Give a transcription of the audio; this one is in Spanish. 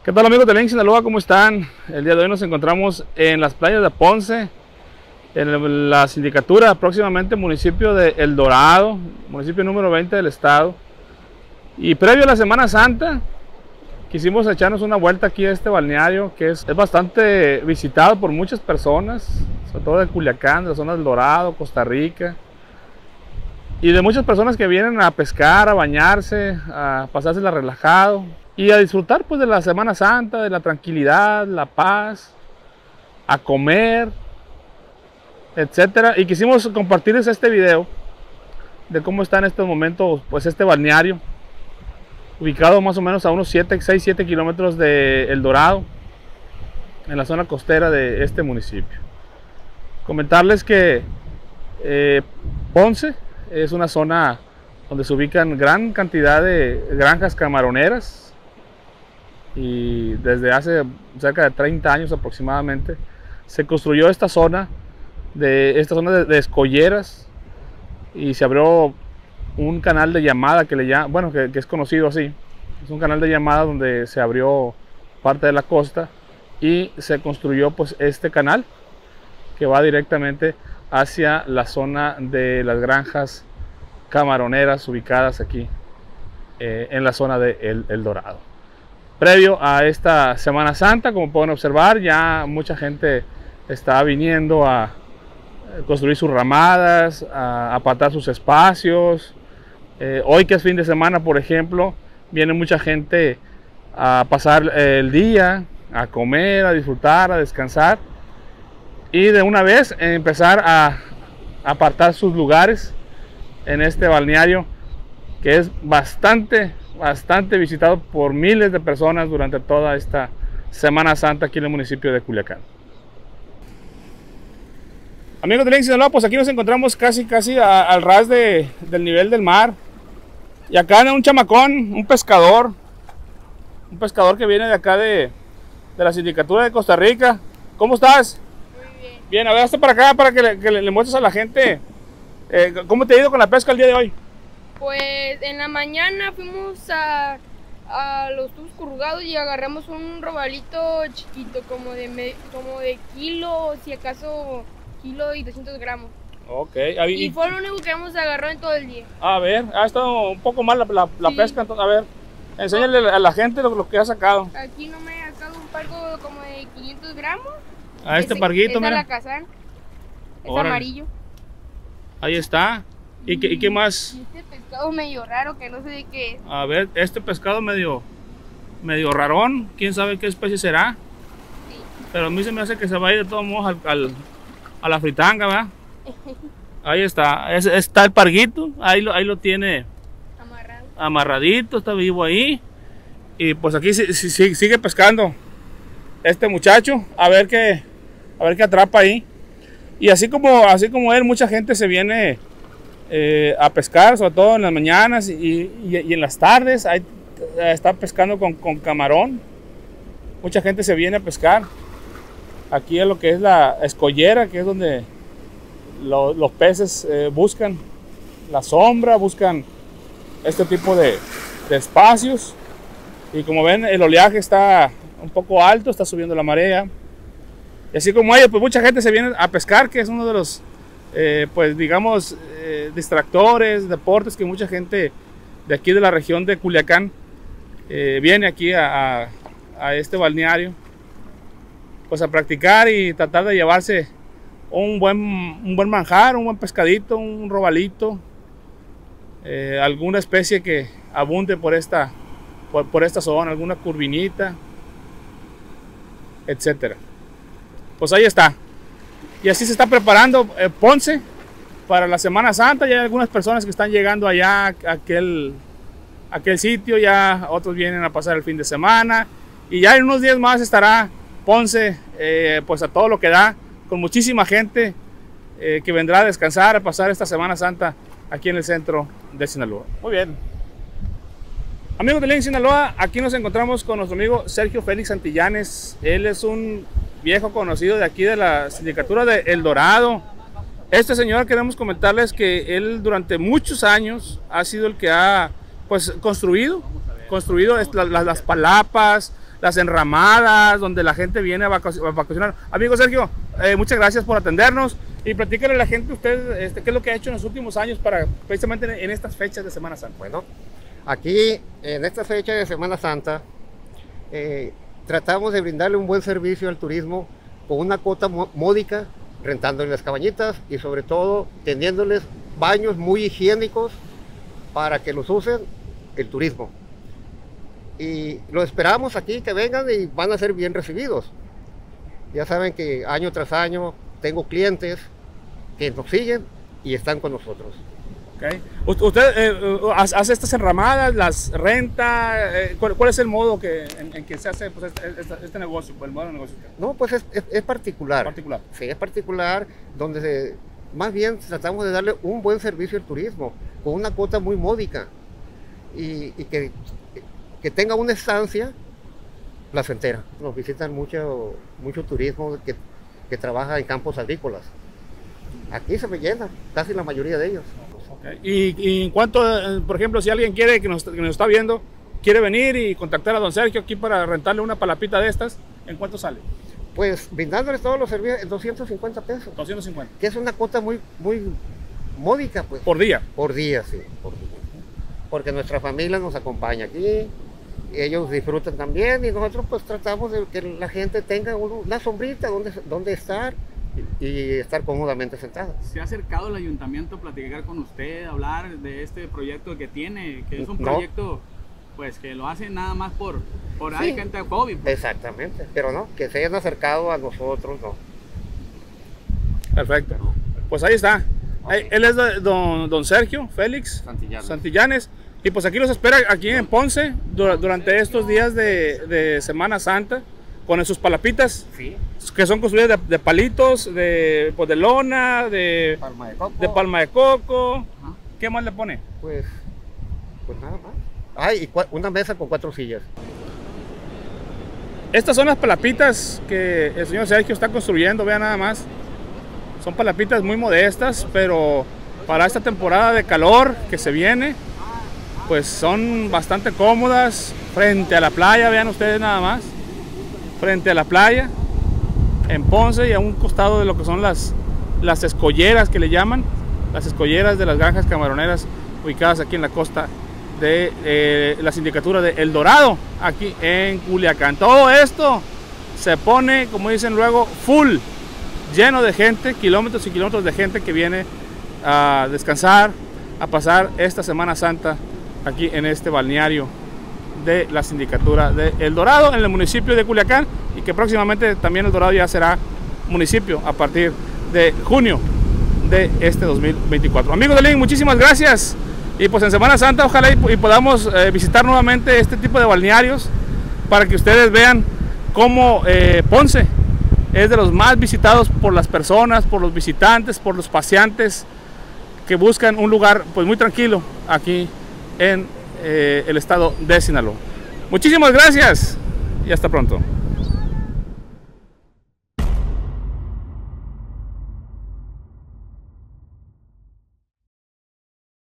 ¿Qué tal, amigos de Link Sinaloa? ¿Cómo están? El día de hoy nos encontramos en las playas de Ponce, en la sindicatura, próximamente municipio de El Dorado, municipio número 20 del estado. Y previo a la Semana Santa, quisimos echarnos una vuelta aquí a este balneario que es bastante visitado por muchas personas, sobre todo de Culiacán, de la zona del Dorado, Costa Rica. Y de muchas personas que vienen a pescar, a bañarse, a pasársela relajado y a disfrutar pues de la Semana Santa, de la tranquilidad, la paz, a comer, etcétera. Y quisimos compartirles este video de cómo está en estos momentos pues este balneario, ubicado más o menos a unos 6-7 kilómetros de El Dorado, en la zona costera de este municipio. Comentarles que Ponce es una zona donde se ubican gran cantidad de granjas camaroneras, y desde hace cerca de 30 años aproximadamente se construyó esta zona de escolleras, y se abrió un canal de llamada que es conocido así. Es un canal de llamada donde se abrió parte de la costa y se construyó pues este canal que va directamente hacia la zona de las granjas camaroneras ubicadas aquí en la zona de El Dorado. Previo a esta Semana Santa, como pueden observar, ya mucha gente está viniendo a construir sus ramadas, a apartar sus espacios. Hoy, que es fin de semana, por ejemplo, viene mucha gente a pasar el día, a comer, a disfrutar, a descansar, y de una vez empezar a apartar sus lugares en este balneario que es bastante visitado por miles de personas durante toda esta Semana Santa aquí en el municipio de Culiacán. Amigos de Link Sinaloa, pues aquí nos encontramos casi al ras del nivel del mar, y acá anda un chamacón, un pescador que viene de acá de la sindicatura de Costa Rica. ¿Cómo estás? Muy bien. Bien, a ver, hasta para acá para que le muestres a la gente cómo te ha ido con la pesca el día de hoy. Pues en la mañana fuimos a los tubos corrugados y agarramos un robalito chiquito, como de kilo, si acaso kilo y 200 gramos. Ok. Y fue lo único que hemos agarrado en todo el día. A ver, ha estado un poco mal la Sí. pesca, entonces, a ver, enséñale a la gente lo que ha sacado. Aquí no me he sacado un pargo como de 500 gramos. A este parguito, es mira. alacazán, es Órale. amarillo. Ahí está. ¿Y qué más? Y este pescado medio raro que no sé de qué es. A ver, este pescado medio rarón, quién sabe qué especie será. Sí. Pero a mí se me hace que se va a ir de todos modos a la fritanga, ¿verdad? Ahí está, está el parguito, ahí lo tiene amarradito, está vivo ahí. Y pues aquí sigue pescando este muchacho, a ver qué atrapa ahí. Y así como él, mucha gente se viene a pescar, sobre todo en las mañanas y en las tardes. Ahí está pescando con camarón. Mucha gente se viene a pescar aquí en lo que es la escollera, que es donde los peces buscan la sombra, buscan este tipo de espacios. Y como ven, el oleaje está un poco alto, está subiendo la marea. Y así como ellos, pues mucha gente se viene a pescar, que es uno de los pues digamos distractores, deportes que mucha gente de aquí de la región de Culiacán viene aquí a este balneario pues a practicar y tratar de llevarse un buen manjar, un buen pescadito, un robalito, alguna especie que abunde por esta zona, alguna curvinita, etcétera. Pues ahí está. Y así se está preparando Ponce para la Semana Santa. Ya hay algunas personas que están llegando allá a aquel sitio, ya otros vienen a pasar el fin de semana, y ya en unos días más estará Ponce pues a todo lo que da, con muchísima gente que vendrá a descansar, a pasar esta Semana Santa aquí en el centro de Sinaloa. Muy bien. Amigos de Link Sinaloa, aquí nos encontramos con nuestro amigo Sergio Félix Santillanes. Él es un viejo conocido de aquí de la sindicatura de El Dorado. Este señor, queremos comentarles que él durante muchos años ha sido el que ha pues construido las palapas, las enramadas, donde la gente viene a vacacionar. Amigo Sergio, muchas gracias por atendernos y platícale a la gente usted qué es lo que ha hecho en los últimos años para precisamente en estas fechas de Semana Santa. Bueno, aquí en esta fecha de Semana Santa tratamos de brindarle un buen servicio al turismo con una cuota módica, rentándoles las cabañitas y sobre todo tendiéndoles baños muy higiénicos para que los usen el turismo. Y lo esperamos aquí que vengan y van a ser bien recibidos. Ya saben que año tras año tengo clientes que nos siguen y están con nosotros. Okay. ¿Usted hace estas enramadas, las renta? ¿Cuál es el modo en que se hace pues, este negocio, el modo de negocio? No, pues es particular. Sí, es particular, donde más bien tratamos de darle un buen servicio al turismo, con una cuota muy módica y que tenga una estancia placentera. Nos visitan mucho turismo que trabaja en campos agrícolas. Aquí se me llena, casi la mayoría de ellos. Okay. Y en cuanto, por ejemplo, si alguien quiere que nos está viendo, quiere venir y contactar a don Sergio aquí para rentarle una palapita de estas, ¿en cuánto sale? Pues brindándoles todos los servicios en 250 pesos. 250. Que es una cuota muy módica, pues. ¿Por día? Por día, sí. Por día. Porque nuestra familia nos acompaña aquí, y ellos disfrutan también y nosotros pues tratamos de que la gente tenga una sombrita donde estar y estar cómodamente sentada. ¿Se ha acercado el ayuntamiento a platicar con usted, hablar de este proyecto que tiene, que es un proyecto pues que lo hace nada más por sí, gente hobby? Pues. Exactamente, pero no, que se hayan acercado a nosotros, no. Perfecto. Pues ahí está. Okay. Él es don Sergio Félix Santillanes. Y pues aquí los espera, aquí en Ponce, durante estos días de Semana Santa, con sus palapitas, sí, que son construidas de palitos, de lona, de palma de coco. ¿Qué más le pone? Pues nada más. Y una mesa con 4 sillas. Estas son las palapitas que el señor Sergio está construyendo, vean nada más. Son palapitas muy modestas, pero para esta temporada de calor que se viene, pues son bastante cómodas, frente a la playa, vean ustedes nada más. Frente a la playa, en Ponce, y a un costado de lo que son las escolleras que le llaman, las escolleras de las granjas camaroneras ubicadas aquí en la costa de la sindicatura de El Dorado, aquí en Culiacán. Todo esto se pone, como dicen luego, full, lleno de gente, kilómetros y kilómetros de gente que viene a descansar, a pasar esta Semana Santa aquí en este balneario de la sindicatura de El Dorado, en el municipio de Culiacán, y que próximamente también El Dorado ya será municipio a partir de junio de este 2024. Amigos de Link, muchísimas gracias, y pues en Semana Santa ojalá y podamos visitar nuevamente este tipo de balnearios para que ustedes vean cómo Ponce es de los más visitados por las personas, por los visitantes, por los paseantes que buscan un lugar pues muy tranquilo aquí en el estado de Sinaloa. Muchísimas gracias y hasta pronto.